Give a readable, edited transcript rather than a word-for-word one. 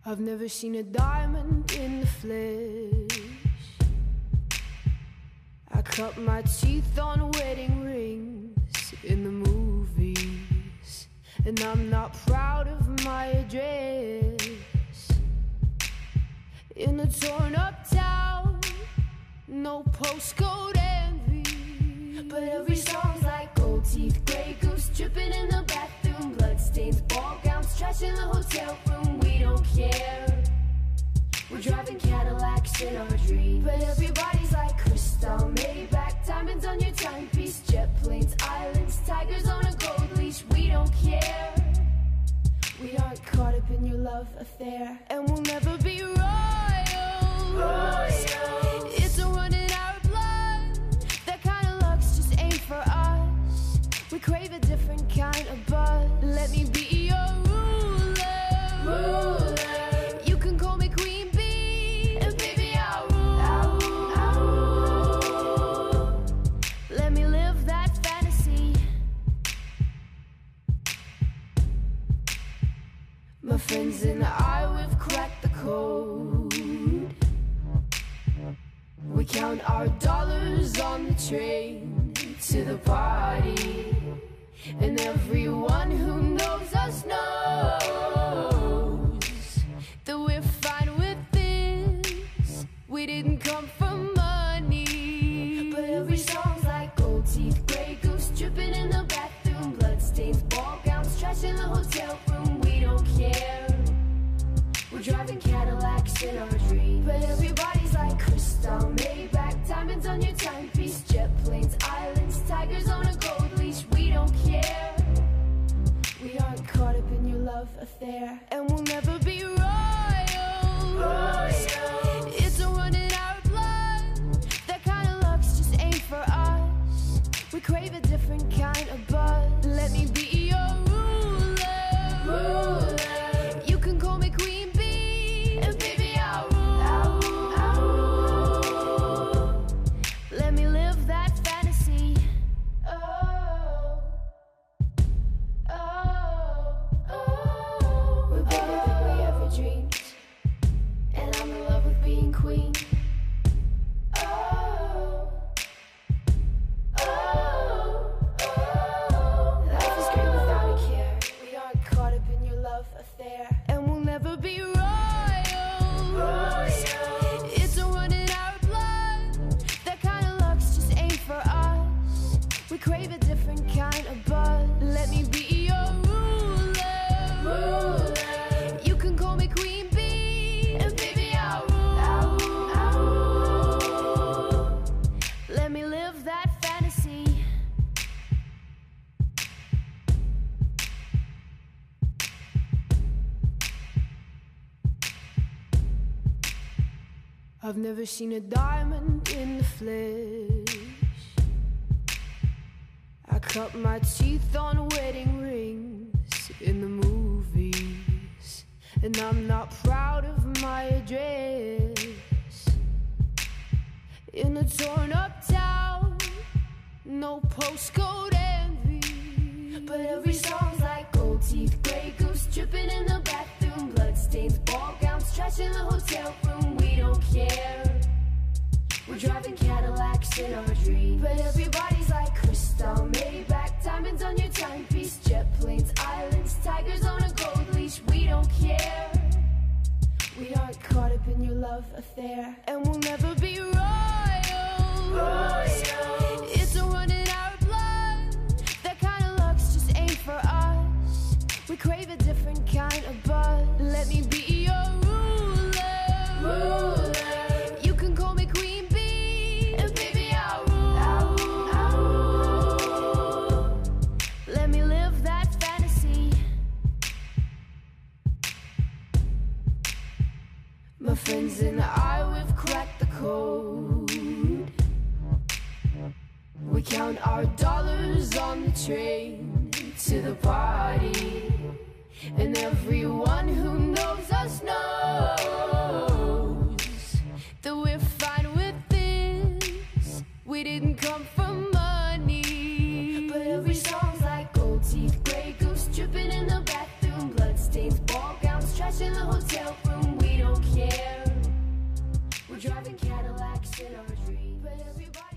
I've never seen a diamond in the flesh. I cut my teeth on wedding rings in the movies, and I'm not proud of my address. In a torn up town, no postcode envy, but every song's like gold teeth, grey goose dripping in the bathroom, bloodstains, ball gowns, trash in the hotel room. We don't care. We're driving Cadillacs in our dreams, but everybody's like crystal, Maybach, diamonds on your timepiece, jet planes, islands, tigers on a gold leash. We don't care. We aren't caught up in your love affair, and we'll never be royals. It's a run in our blood. That kind of luck's just ain't for us. We crave a different kind of buzz. Let me be your ruler. You can call me Queen Bee, and baby I'll rule. Let me live that fantasy. My friends and I, we've cracked the code. We count our dollars on the train to the party, and everyone who knows us knows that we're fine with this. We didn't come for money, but every song's like gold teeth, grey goose dripping in the bathroom, bloodstains, ball gowns, trash in the hotel room. We don't care. We're driving Cadillacs in our dreams, but everybody's like crystal, Maybach, diamonds on your timepiece, jet planes, islands, tigers on a gold leash. We don't care. We aren't caught up in your love affair, and we'll never be royals. It's a run in our blood. That kind of luck's just ain't for us. We crave a different kind of buzz. Let me be your ruler. You can call me Queen Bee, and baby I'll rule. Let me live that fantasy. We're better than we ever dreamed, and I'm in love with being queen. Life is great without a care. We aren't caught up in your love affair, and we'll never be royals. It's a run in our blood. That kind of luck's just ain't for us. We crave a different kind of buzz. Let me be your ruler. You can call me Queen Bee, and baby I'll rule. Let me live that fantasy. I've never seen a diamond in the flesh. I cut my teeth on wedding rings in the movies, and I'm not proud of my address. In a torn up town, no postcode envy, but every song's like gold teeth, grey goose dripping in the bathroom, bloodstains, ball gowns, trash in the hotel room. We don't care. We're driving Cadillacs in our dreams, but everybody's like crystal, Maybach, diamonds on your timepiece, jet planes, islands, tigers on a gold leash. We don't care. We aren't caught up in your love affair, and we'll never be royals. It's a run in our blood. That kind of luck's just ain't for us. We crave a different kind of buzz. Let me be your ruler. You can call me Queen Bee, and baby I'll rule. Let me live that fantasy. My friends and I, we've cracked the code. We count our dollars on the train to the party, and everyone who knows us knows that we're fine with this. We didn't come for money, but every song's like gold teeth, grey goose dripping in the bathroom, bloodstains, ball gowns, trash in the hotel room. driving Cadillacs in our dreams. But everybody